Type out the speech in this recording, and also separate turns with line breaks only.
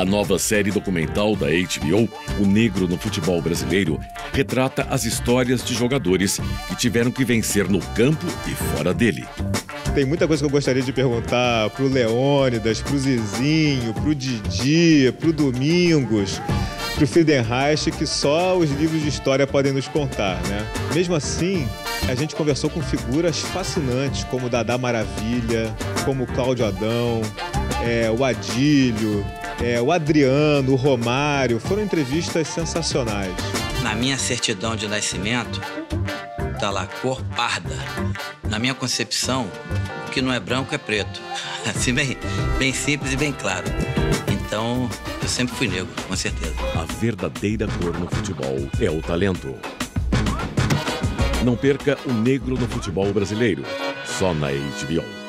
A nova série documental da HBO, O Negro no Futebol Brasileiro, retrata as histórias de jogadores que tiveram que vencer no campo e fora dele.
Tem muita coisa que eu gostaria de perguntar pro Leônidas, pro Zizinho, pro Didi, pro Domingos, pro Friedenreich, que só os livros de história podem nos contar, né? Mesmo assim, a gente conversou com figuras fascinantes, como Dadá Maravilha, como Cláudio Adão, o Adílio, o Adriano, o Romário. Foram entrevistas sensacionais.
Na minha certidão de nascimento, tá lá, cor parda. Na minha concepção, o que não é branco é preto. Assim, bem simples e bem claro. Então, eu sempre fui negro, com certeza.
A verdadeira cor no futebol é o talento. Não perca O Negro no Futebol Brasileiro, só na HBO.